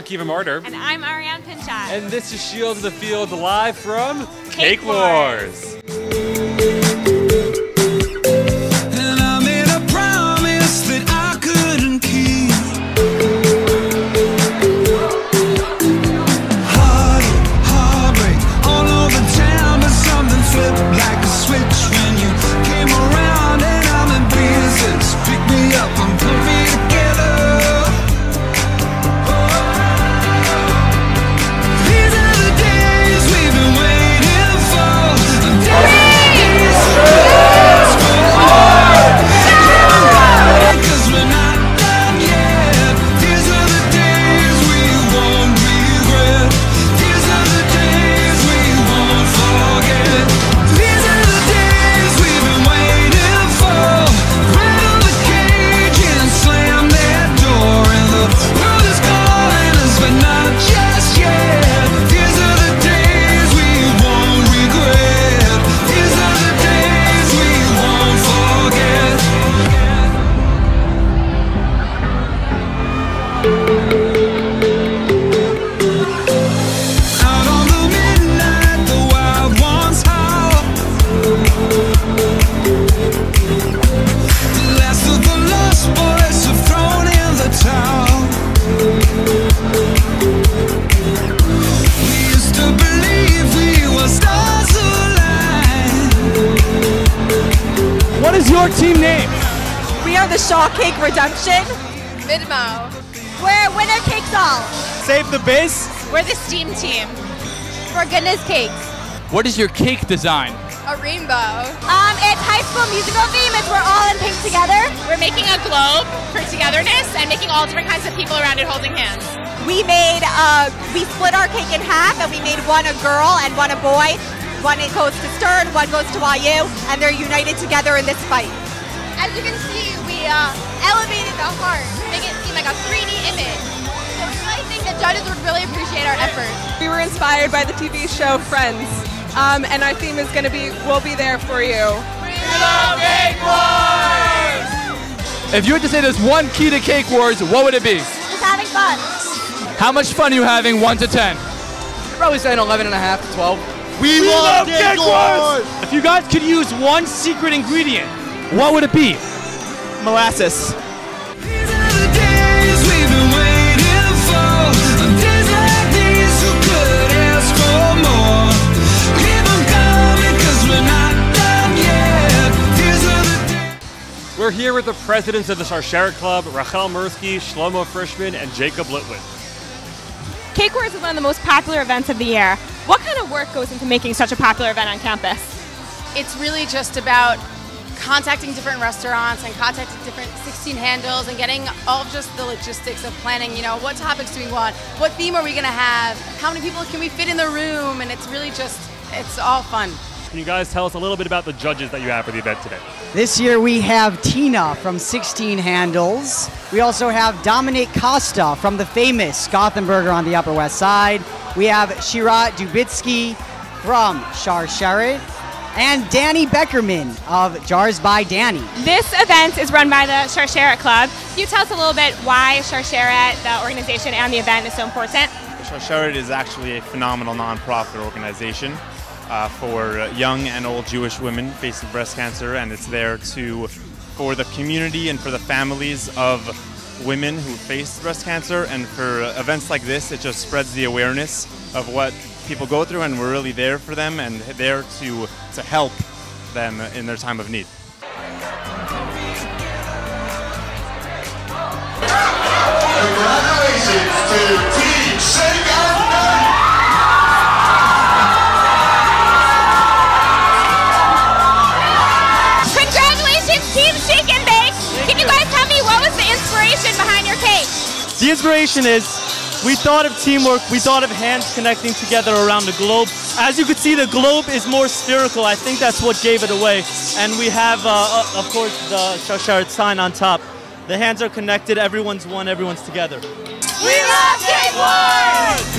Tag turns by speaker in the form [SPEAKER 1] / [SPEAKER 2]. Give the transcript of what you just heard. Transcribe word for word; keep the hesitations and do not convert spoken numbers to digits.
[SPEAKER 1] Akiva Martyr.
[SPEAKER 2] And I'm Ariane Pinchat.
[SPEAKER 1] And this is Shields of the Field live from
[SPEAKER 2] Cake
[SPEAKER 1] Cake Wars.
[SPEAKER 2] Wars.
[SPEAKER 3] What is your team name?
[SPEAKER 4] We are the Shaw Cake Redemption.
[SPEAKER 5] Midmo.
[SPEAKER 4] We're winner cakes all.
[SPEAKER 3] Save the base.
[SPEAKER 2] We're the STEAM team.
[SPEAKER 4] For goodness cakes.
[SPEAKER 6] What is your cake design?
[SPEAKER 5] A rainbow.
[SPEAKER 4] Um, it's High School Musical theme. It's we're all in pink together.
[SPEAKER 2] We're making a globe for togetherness and making all different kinds of people around it holding hands.
[SPEAKER 4] We made, uh, we split our cake in half and we made one a girl and one a boy. One it goes to Stern, one goes to Y U, and they're united together in this fight.
[SPEAKER 5] As you can see, we uh, elevated the heart, make it seem like a three D image. So we really think the judges would really appreciate our efforts.
[SPEAKER 7] We were inspired by the T V show Friends, um, and our theme is going to be, we'll be there for you.
[SPEAKER 5] We love Cake Wars!
[SPEAKER 6] If you had to say there's one key to Cake Wars, what would it be?
[SPEAKER 4] Just having fun.
[SPEAKER 6] How much fun are you having, one to ten?
[SPEAKER 8] Probably saying eleven and a half to twelve.
[SPEAKER 3] We, we love Cake Wars! If you guys could use one secret ingredient, what would it be? Molasses.
[SPEAKER 1] We're here with the presidents of the Sharsheret Club, Rachel Mursky, Shlomo Frischman, and Jacob Litwin.
[SPEAKER 2] Cake Wars is one of the most popular events of the year. What kind of work goes into making such a popular event on campus?
[SPEAKER 5] It's really just about contacting different restaurants and contacting different sixteen handles and getting all of just the logistics of planning, you know, what topics do we want? What theme are we going to have? How many people can we fit in the room? And it's really just, it's all fun.
[SPEAKER 1] Can you guys tell us a little bit about the judges that you have for the event today?
[SPEAKER 8] This year we have Tina from sixteen handles. We also have Dominic Costa from the famous Gothenburger on the Upper West Side. We have Shira Dubitsky from Sharsheret. And Danny Beckerman of Jars by Danny.
[SPEAKER 2] This event is run by the Sharsheret Club. Can you tell us a little bit why Sharsheret, the organization, and the event is so important?
[SPEAKER 9] Sharsheret is actually a phenomenal nonprofit organization uh, for young and old Jewish women facing breast cancer, and it's there to, for the community and for the families of women who face breast cancer, and for events like this, it just spreads the awareness of what people go through, and we're really there for them and there to to help them in their time of need.
[SPEAKER 10] Congratulations to Team Shake and Bake!
[SPEAKER 2] Congratulations, Team Shake and Bake! Can you guys tell me what was the inspiration behind your cake?
[SPEAKER 3] The inspiration is we thought of teamwork, we thought of hands connecting together around the globe. As you can see, the globe is more spherical. I think that's what gave it away. And we have, uh, of course, the Sharsheret sign on top. The hands are connected, everyone's one, everyone's together.
[SPEAKER 10] We love Cake Wars!